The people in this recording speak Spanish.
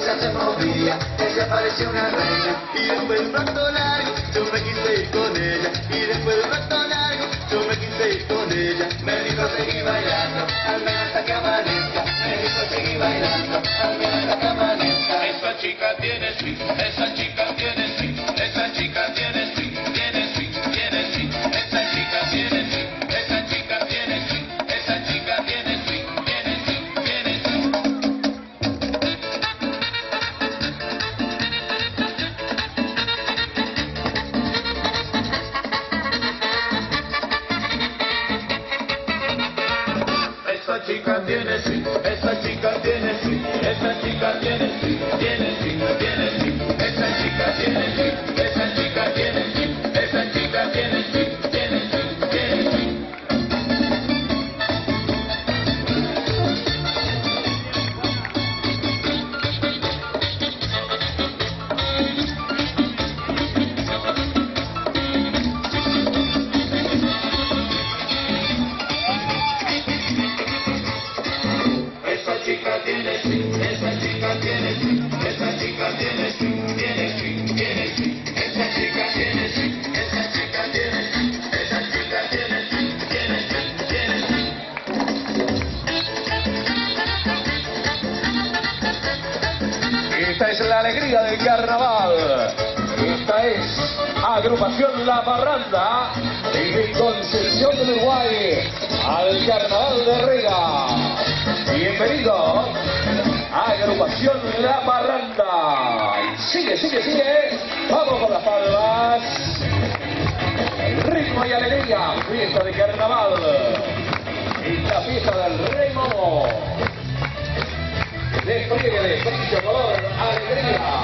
ella se movía, ella parecía una reina. Y después de un rato largo, yo me quise ir con ella. Y después de un rato largo, yo me quise ir con ella. Me dijo seguí bailando, al menos hasta que amanezca. Me dijo seguí bailando, al menos hasta que amanezca. Esa chica tiene swing, esa chica tiene swing, esa chica tiene swing, tiene swing, tiene swing. Esa chica tiene swing, esa chica tiene swing, esa chica tiene swing, tiene swing, tiene swing. Esa chica tiene swing, esa chica tiene swing, esa chica tiene swing, tiene swing, tiene swing. Esa chica tiene swing, esa chica tiene swing, esa chica tiene swing, tiene swing, tiene swing. Esa chica tiene swing, esa chica tiene swing, esa chica tiene swing, tiene swing, tiene swing. Esa chica tiene swing, esa chica tiene swing, esa chica tiene swing, tiene swing, tiene swing. Esta es la alegría del carnaval. Esta es Agrupación La Parranda desde Concepción del Uruguay al Carnaval de Herrera. Bienvenido a Agrupación La Parranda. Sigue, sigue, sigue. Vamos con las palmas. Ritmo y alegría. Fiesta de carnaval. Esta fiesta del Rey Momo. Despliegue de brillo, color, alegría.